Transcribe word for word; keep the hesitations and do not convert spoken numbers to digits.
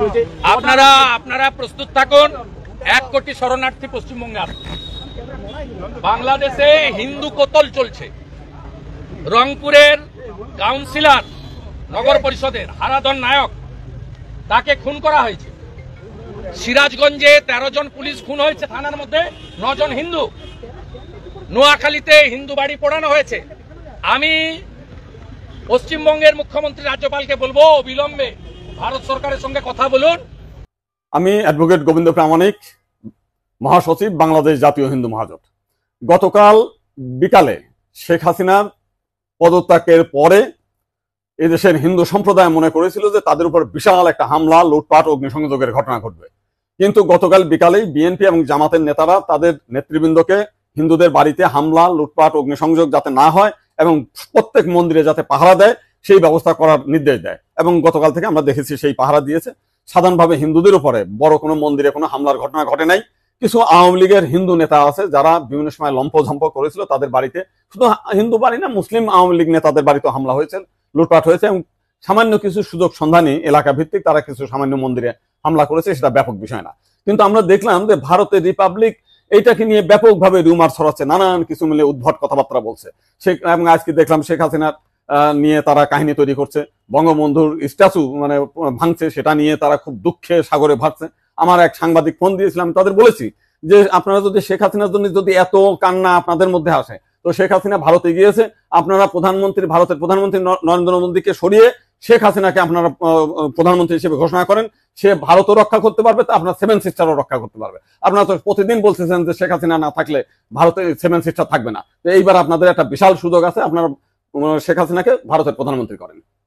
আপনারা আপনারা প্রস্তুত থাকুন। এক কোটি শরণার্থী পশ্চিমবঙ্গে আসছে। বাংলাদেশে হিন্দু কতল চলছে। রংপুরের কাউন্সিলর নগর পরিষদের হারাধন নায়ক, তাকে খুন করা হয়েছে। সিরাজগঞ্জে তেরো জন পুলিশ খুন হয়েছে, থানার মধ্যে নজন হিন্দু। নোয়াখালীতে হিন্দু বাড়ি পোড়ানো হয়েছে। আমি পশ্চিমবঙ্গের মুখ্যমন্ত্রী রাজ্যপালকে বলবো অবিলম্বে ভারত সরকারের সঙ্গে কথা বলুন। আমি অ্যাডভোকেট গোবিন্দ প্রামাণিক, মহাসচিব, বাংলাদেশ জাতীয় হিন্দু মহাজোট। গতকাল বিকালে শেখ হাসিনার পদত্যাগের পরে এদেশের হিন্দু সম্প্রদায় মনে করেছিল যে তাদের উপর বিশাল একটা হামলা, লুটপাট, অগ্নিসংযোগের ঘটনা ঘটবে। কিন্তু গতকাল বিকালেই বিএনপি এবং জামাতের নেতারা তাদের নেতৃবৃন্দকে হিন্দুদের বাড়িতে হামলা, লুটপাট, অগ্নিসংযোগ যাতে না হয় এবং প্রত্যেক মন্দিরে যাতে পাহারা দেয় সেই ব্যবস্থা করার নির্দেশ দেয়। এবং গতকাল থেকে আমরা দেখেছি সেই পাহারা দিয়েছে। সাধারণভাবে হিন্দুদের উপরে বড় কোনো মন্দিরে কোনো হামলার ঘটনা ঘটে নাই। কিছু আওয়ামী লীগের হিন্দু নেতা আছে যারা বিভিন্ন সময় লম্পঝম্প করেছিল, তাদের বাড়িতে, শুধু হিন্দু বাড়ি না, মুসলিম আওয়ামী লীগ নেতাদের বাড়িতে হামলা হয়েছে, লুটপাট হয়েছে এবং সামান্য কিছু সুযোগ সন্ধানী এলাকা ভিত্তিক তারা কিছু সামান্য মন্দিরে হামলা করেছে, সেটা ব্যাপক বিষয় না। কিন্তু আমরা দেখলাম যে ভারতের রিপাবলিক এইটাকে নিয়ে ব্যাপকভাবে রিউমার ছড়াচ্ছে, নানান কিছু মিলে উদ্ভট কথাবার্তা বলছে। শেখ এবং আজকে দেখলাম শেখ হাসিনার নিয়ে তারা কাহিনী তৈরি করছে, বঙ্গবন্ধুর স্ট্যাচু মানে ভাঙছে, সেটা নিয়ে তারা খুব দুঃখে সাগরে ভাসছে। আমার এক সাংবাদিক ফোন দিয়েছিলাম, তাদের বলেছি যে আপনারা যদি শেখ হাসিনার জন্য যদি এত কান্না আপনাদের মধ্যে আসে, তো শেখ হাসিনা ভারতে গিয়েছে, আপনারা প্রধানমন্ত্রী, ভারতের প্রধানমন্ত্রী নরেন্দ্র মোদীকে সরিয়ে শেখ হাসিনাকে আপনারা প্রধানমন্ত্রী হিসেবে ঘোষণা করেন, সে ভারতও রক্ষা করতে পারবে, তা আপনার সেভেন সিস্টারও রক্ষা করতে পারবে। আপনারা তো প্রতিদিন বলতেছেন যে শেখ হাসিনা না থাকলে ভারতে সেভেন সিস্টার থাকবে না। তো এইবার আপনাদের একটা বিশাল সুযোগ আছে, আপনারা শেখ হাসিনাকে ভারতের প্রধানমন্ত্রী করেন।